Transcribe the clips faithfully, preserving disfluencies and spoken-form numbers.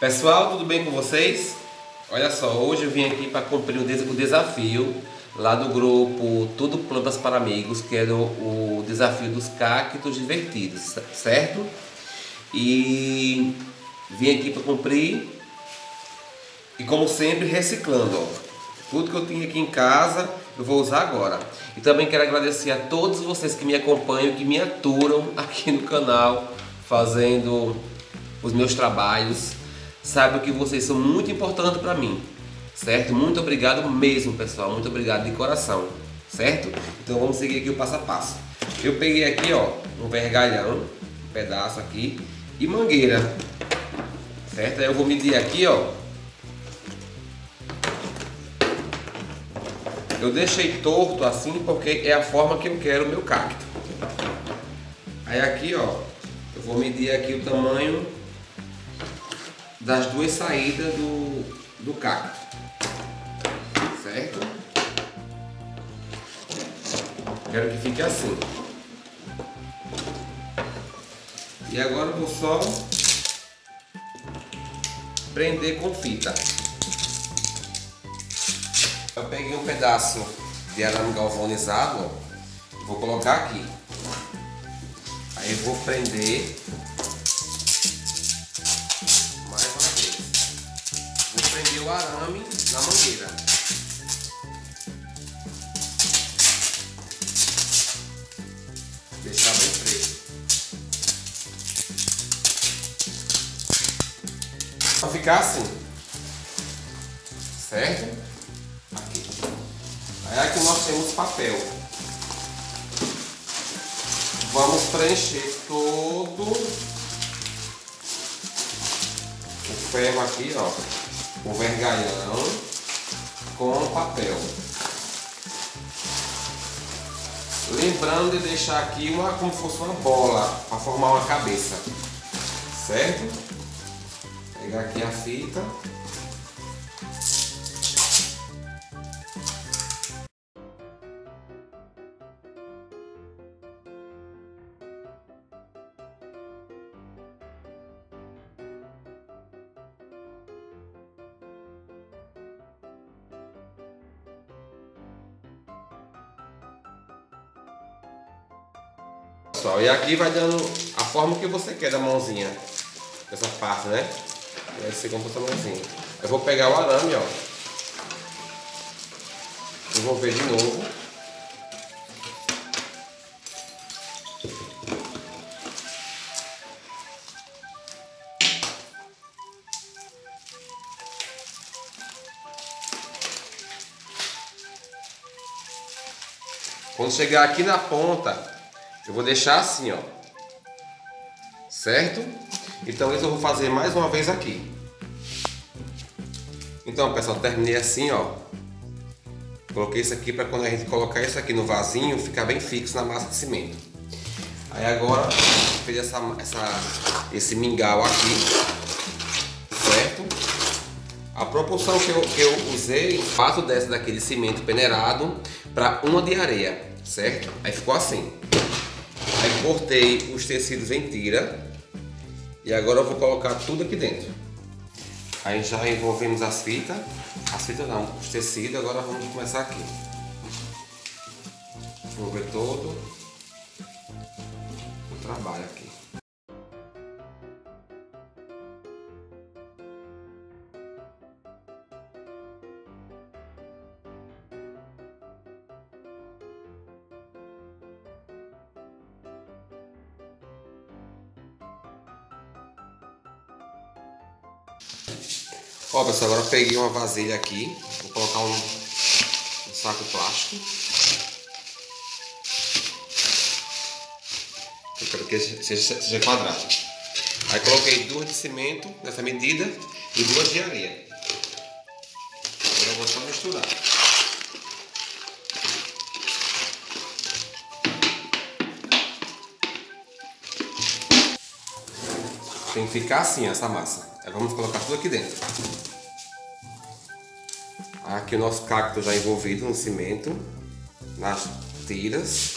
Pessoal, tudo bem com vocês? Olha só, hoje eu vim aqui para cumprir o desafio lá do grupo Tudo Plantas para Amigos, que era o, o desafio dos cactos divertidos, certo? E vim aqui para cumprir e, como sempre, reciclando, ó. Tudo que eu tinha aqui em casa eu vou usar agora. E também quero agradecer a todos vocês que me acompanham, que me aturam aqui no canal, fazendo os meus trabalhos. Saibam que vocês são muito importantes para mim, certo? Muito obrigado mesmo, pessoal. Muito obrigado de coração, certo? Então vamos seguir aqui o passo a passo. Eu peguei aqui, ó, um vergalhão, um pedaço aqui, e mangueira, certo? Aí eu vou medir aqui, ó. Eu deixei torto assim porque é a forma que eu quero o meu cacto. Aí aqui, ó, eu vou medir aqui o tamanho das duas saídas do, do cacto, certo? Quero que fique assim. E agora eu vou só prender com fita. Eu peguei um pedaço de arame galvanizado, ó, vou colocar aqui. Aí eu vou prender mais uma vez. Vou prender o arame na mangueira. Deixar bem preso. Vai ficar assim, certo? Aí aqui nós temos papel. Vamos preencher todo o ferro aqui, ó, o vergalhão com papel. Lembrando de deixar aqui uma, como se fosse uma bola para formar uma cabeça, certo? Pegar aqui a fita. E aqui vai dando a forma que você quer da mãozinha, dessa parte, né? Vai ser como essa mãozinha. Eu vou pegar o arame, ó, envolver de novo. Quando chegar aqui na ponta, eu vou deixar assim, ó, certo? Então isso eu vou fazer mais uma vez aqui. Então, pessoal, terminei assim, ó. Coloquei isso aqui para quando a gente colocar isso aqui no vasinho, ficar bem fixo na massa de cimento. Aí agora, fiz essa, essa, esse mingau aqui, certo? A proporção que eu, que eu usei, quatro dessas daquele cimento peneirado para uma de areia, certo? Aí ficou assim. Aí cortei os tecidos em tira e agora eu vou colocar tudo aqui dentro. Aí já envolvemos as fitas, as fitas não, os tecidos. Agora vamos começar aqui. Envolver todo o trabalho aqui. Ó, pessoal, agora eu peguei uma vasilha aqui, vou colocar um, um saco plástico. Eu quero que seja, seja quadrado. Aí coloquei duas de cimento nessa medida e duas de areia. Agora eu vou só misturar. Tem que ficar assim essa massa. Aí vamos colocar tudo aqui dentro. Aqui o nosso cacto já envolvido no cimento, nas tiras.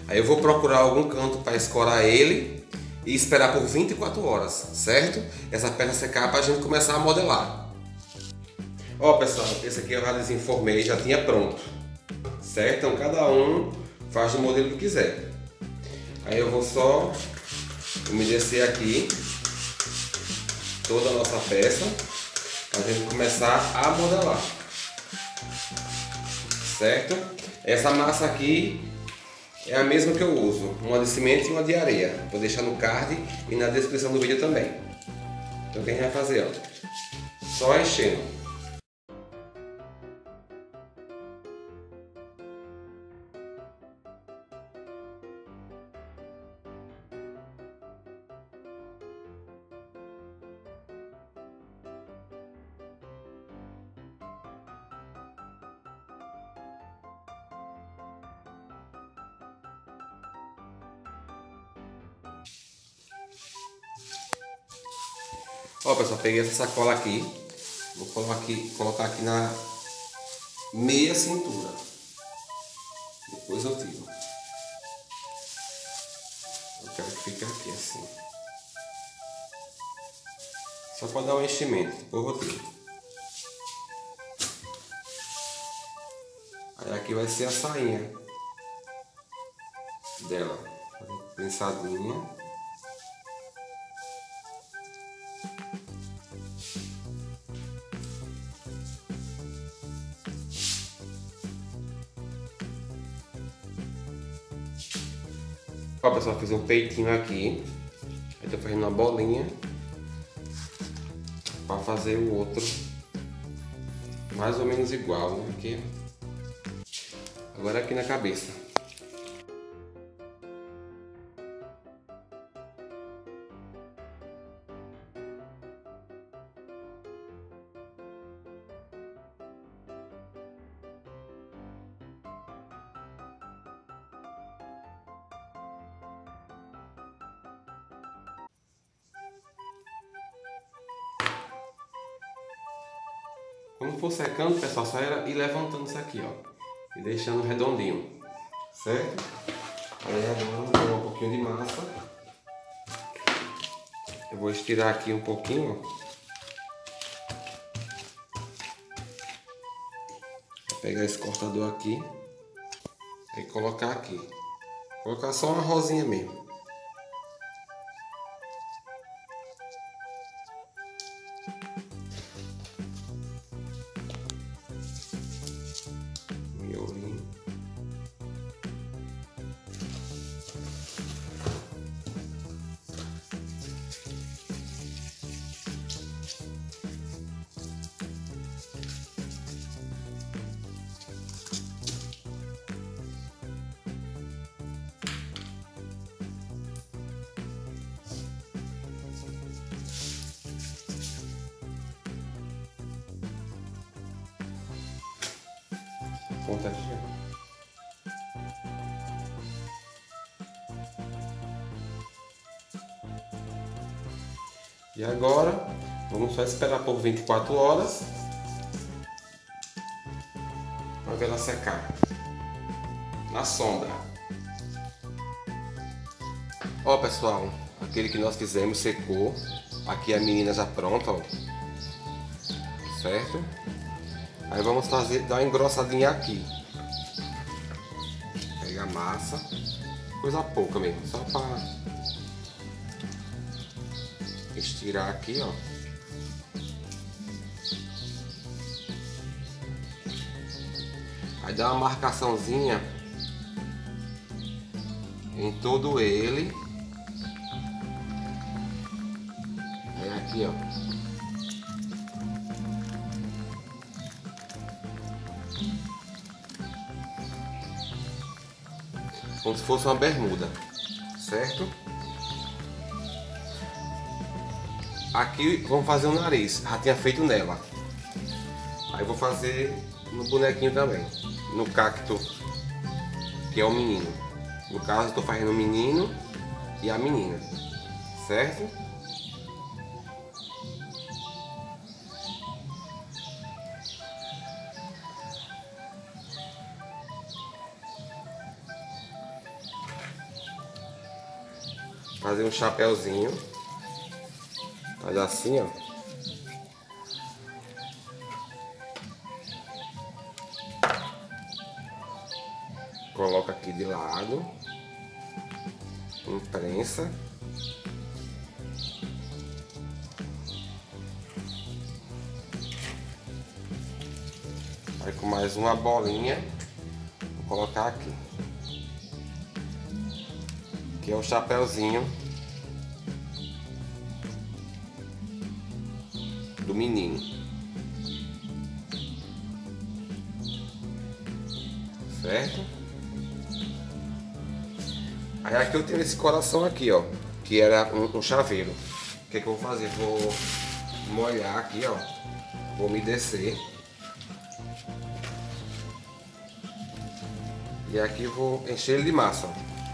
Aí eu vou procurar algum canto para escorar ele e esperar por vinte e quatro horas, certo? Essa peça secar para a gente começar a modelar. Ó pessoal, esse aqui eu já desenformei, já tinha pronto, certo? Então cada um faz do modelo que quiser. Aí eu vou só umedecer aqui toda a nossa peça para a gente começar a modelar, certo? Essa massa aqui é a mesma que eu uso, uma de cimento e uma de areia. Vou deixar no card e na descrição do vídeo também. Então o que a gente vai fazer, ó, só enchendo. Ó pessoal, peguei essa sacola aqui, vou colocar aqui, colocar aqui na meia cintura, depois eu tiro. Eu quero que fique aqui assim, só para dar um enchimento, depois eu tiro. Aí aqui vai ser a sainha dela, prensadinha. Ó pessoal, fiz um peitinho aqui, eu tô fazendo uma bolinha para fazer o outro mais ou menos igual, né? Aqui. Agora aqui na cabeça. Quando for secando, pessoal, só era ir levantando isso aqui, ó, e deixando redondinho, certo? Aí agora vou pegar um pouquinho de massa. Eu vou estirar aqui um pouquinho, ó. Vou pegar esse cortador aqui e colocar aqui. Colocar só uma rosinha mesmo. Ponta aqui, ó. E agora vamos só esperar por vinte e quatro horas para ver ela secar na sombra. Ó pessoal, aquele que nós fizemos secou. Aqui a menina já pronta, ó. Certo? Aí vamos fazer, dar uma engrossadinha aqui. Pega a massa, coisa pouca mesmo, só para estirar aqui, ó. Aí dá uma marcaçãozinha em todo ele. Aí aqui, ó. Como se fosse uma bermuda, certo? Aqui vamos fazer o nariz, já tinha feito nela. Aí vou fazer no bonequinho também, no cacto, que é o menino. No caso, estou fazendo o menino e a menina, certo? fazer um chapéuzinho. Faz assim, ó. Coloca aqui de lado. Imprensa. Aí com mais uma bolinha, vou colocar aqui. Que é o chapéuzinho do menino. Certo? Aí aqui eu tenho esse coração aqui, ó, que era um, um chaveiro. O que, que eu vou fazer? Vou molhar aqui, ó. Vou umedecer. E aqui eu vou encher ele de massa.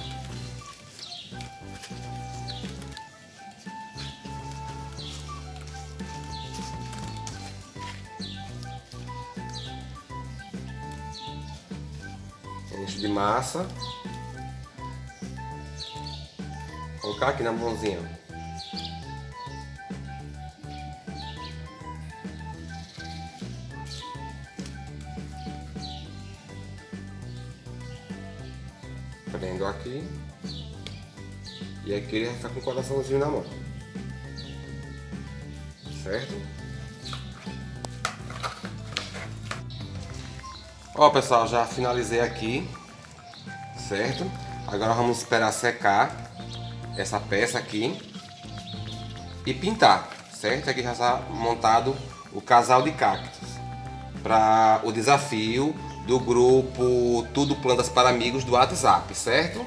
Enche de massa. Vou colocar aqui na mãozinha. Prendo aqui. E aqui ele vai ficar com o coraçãozinho na mão. Certo? Ó, pessoal, já finalizei aqui. Certo? Agora vamos esperar secar essa peça aqui e pintar. Certo? Aqui já está montado o casal de cactos para o desafio do grupo Tudo Plantas para Amigos do WhatsApp, certo?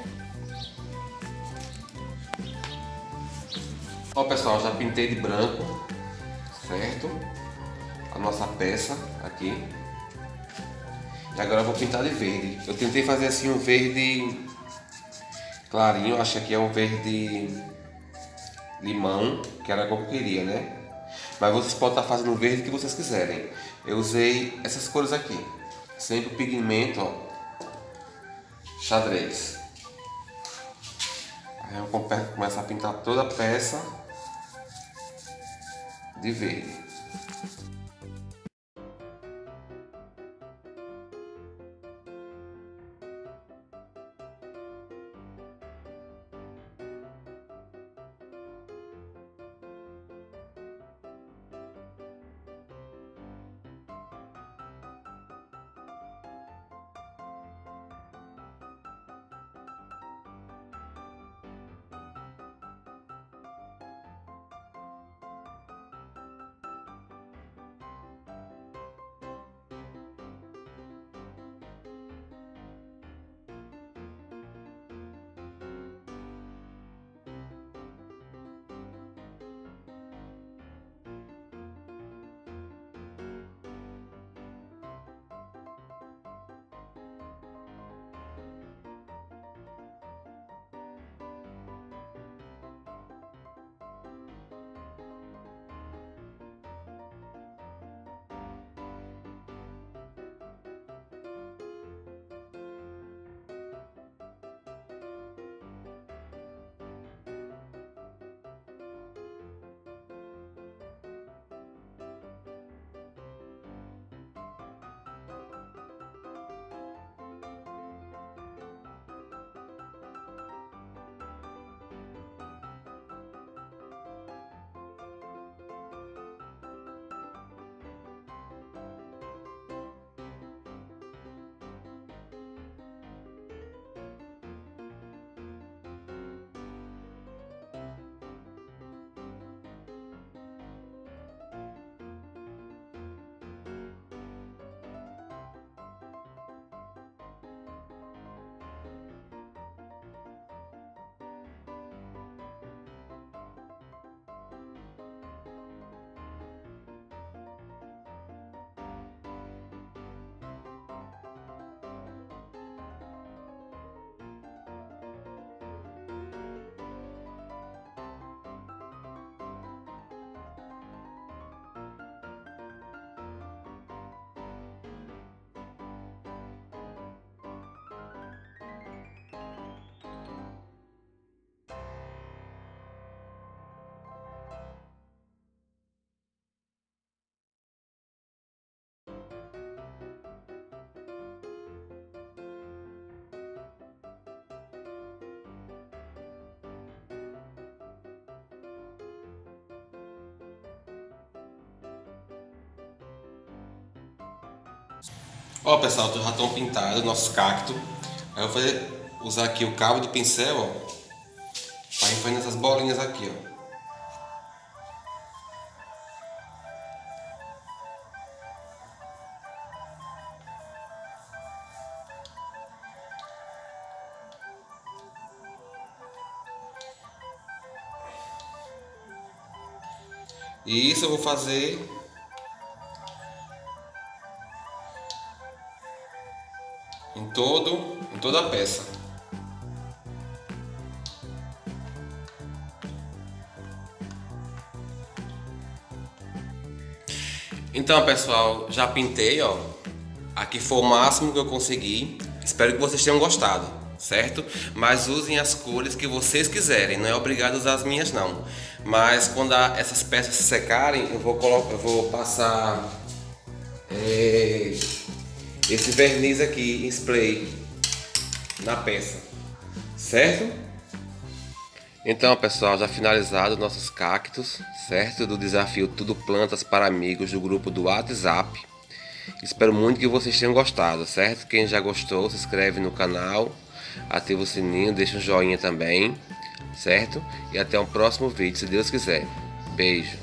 Ó, pessoal, já pintei de branco, certo? A nossa peça aqui. E agora eu vou pintar de verde. Eu tentei fazer assim um verde clarinho, acho que aqui é um verde limão, que era como eu queria, né? Mas vocês podem estar fazendo o verde que vocês quiserem. Eu usei essas cores aqui. Sempre o pigmento, ó, xadrez. Aí eu começo a pintar toda a peça de verde. Ó, pessoal, já estão pintados nossos cactos. Aí eu vou fazer, usar aqui o cabo do pincel, ó, para ir fazendo essas bolinhas aqui, ó. E isso eu vou fazer em todo, em toda a peça. Então, pessoal, já pintei, ó. Aqui foi o máximo que eu consegui. Espero que vocês tenham gostado, certo? Mas usem as cores que vocês quiserem, não é obrigado a usar as minhas não. Mas quando essas peças se secarem, eu vou colocar, eu vou passar é, esse verniz aqui em spray na peça, certo? Então, pessoal, já finalizado nossos cactos, certo? Do desafio Tudo Plantas para Amigos do grupo do WhatsApp. Espero muito que vocês tenham gostado, certo? Quem já gostou, se inscreve no canal, ativa o sininho, deixa um joinha também, certo? E até o próximo vídeo, se Deus quiser. Beijo!